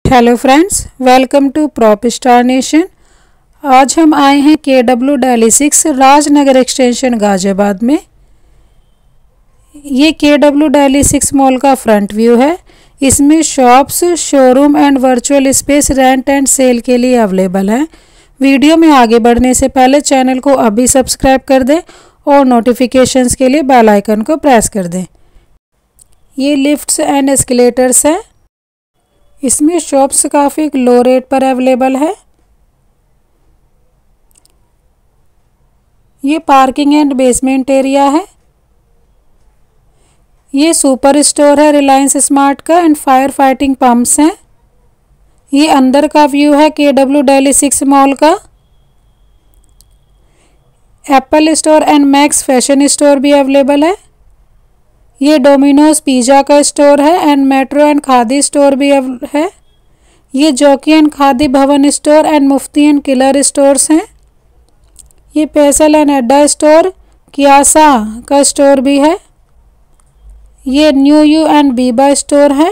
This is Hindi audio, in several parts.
Hello friends, welcome to prop star nation. आज हम आए हैं KW Delhi 6 Rajnagar extension Ghaziabad में। ये KW Delhi 6 मॉल का फ्रंट व्यू है। इसमें shops, showroom and virtual space rent and sale के लिए अवेलेबल है। वीडियो में आगे बढ़ने से पहले चैनल को अभी सब्सक्राइब कर दें और नोटिफिकेशंस के लिए बेल आइकन को प्रेस कर दें। ये लिफ्ट्स एंड एस्केलेटर्स हैं। इसमें शॉप्स काफ़ी लो रेट पर अवेलेबल है। ये पार्किंग एंड बेसमेंट एरिया है। ये सुपर स्टोर है रिलायंस स्मार्ट का एंड फायर फाइटिंग पंप्स हैं। ये अंदर का व्यू है KW Delhi 6 मॉल का। Apple store and Max fashion store भी अवेलेबल है। ये डोमिनोज पिज़्ज़ा का स्टोर है and Metro and Khadi store भी है। ये Jockey and Khadi Bhavan store and Mufti and Killer stores हैं। ये पेसल एंड अड्डा स्टोर कियासा का स्टोर भी है। ये New U and Biba store है।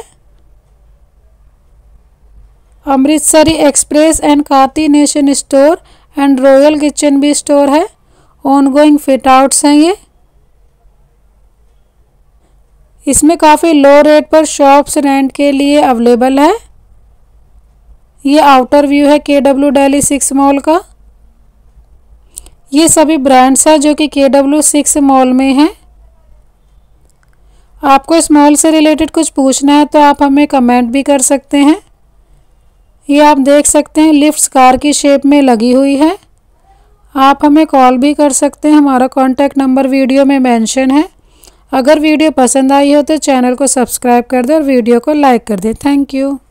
अमृतसरी एक्सप्रेस एंड खाती nation store and royal kitchen भी स्टोर है। ऑनगोइंग फिट आउट्स हैं ये। इसमें काफ़ी लो रेट पर शॉप्स रेंट के लिए अवेलेबल है। ये आउटर व्यू है KW Delhi 6 मॉल का। ये सभी ब्रांड्स हैं जो कि KW 6 मॉल में हैं। आपको इस मॉल से रिलेटेड कुछ पूछना है तो आप हमें कमेंट भी कर सकते हैं। ये आप देख सकते हैं लिफ्ट्स कार की शेप में लगी हुई है। आप हमें कॉल भी कर सकते हैं। हमारा कॉन्टैक्ट नंबर वीडियो में मेंशन है। अगर वीडियो पसंद आई हो तो चैनल को सब्सक्राइब कर दें और वीडियो को लाइक कर दें। Thank you.